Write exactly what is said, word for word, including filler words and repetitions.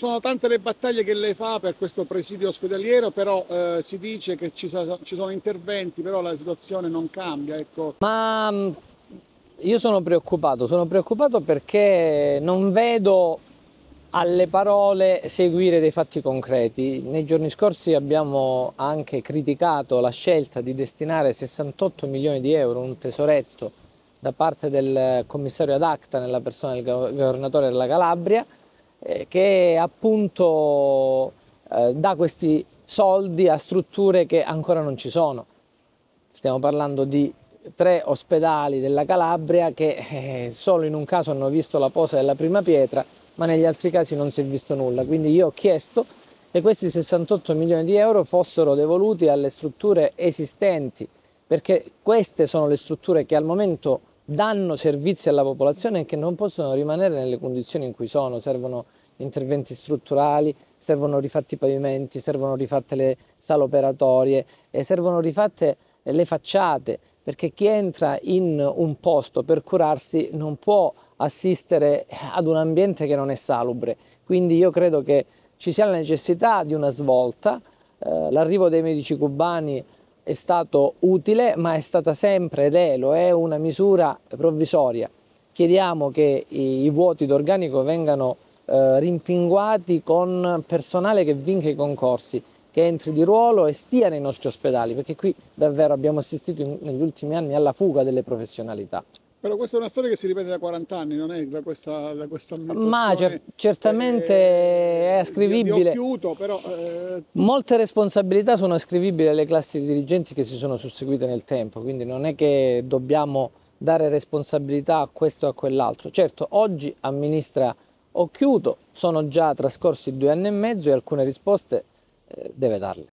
Sono tante le battaglie che lei fa per questo presidio ospedaliero, però eh, si dice che ci, sa- ci sono interventi, però la situazione non cambia, ecco. Ma mh, io sono preoccupato, sono preoccupato perché non vedo alle parole seguire dei fatti concreti. Nei giorni scorsi abbiamo anche criticato la scelta di destinare sessantotto milioni di euro, un tesoretto, da parte del commissario ad acta nella persona del governatore della Calabria, eh, che appunto eh, dà questi soldi a strutture che ancora non ci sono. Stiamo parlando di tre ospedali della Calabria che eh, solo in un caso hanno visto la posa della prima pietra, ma negli altri casi non si è visto nulla. Quindi io ho chiesto che questi sessantotto milioni di euro fossero devoluti alle strutture esistenti, perché queste sono le strutture che al momento danno servizi alla popolazione e che non possono rimanere nelle condizioni in cui sono. Servono interventi strutturali, servono rifatti i pavimenti, servono rifatte le sale operatorie e servono rifatte le facciate, perché chi entra in un posto per curarsi non può assistere ad un ambiente che non è salubre. Quindi io credo che ci sia la necessità di una svolta. Eh, l'arrivo dei medici cubani è stato utile, ma è stata sempre, ed è, lo è, una misura provvisoria. Chiediamo che i, i vuoti d'organico vengano eh, rimpinguati con personale che vinca i concorsi, che entri di ruolo e stia nei nostri ospedali, perché qui davvero abbiamo assistito in, negli ultimi anni alla fuga delle professionalità. Però questa è una storia che si ripete da quaranta anni, non è da questa, da questa Ma cer amministrazione certamente è eh, di, di ascrivibile, Occhiuto, però eh, molte responsabilità sono ascrivibili alle classi di dirigenti che si sono susseguite nel tempo, quindi non è che dobbiamo dare responsabilità a questo o a quell'altro. Certo, oggi amministra Occhiuto, sono già trascorsi due anni e mezzo e alcune risposte eh, deve darle.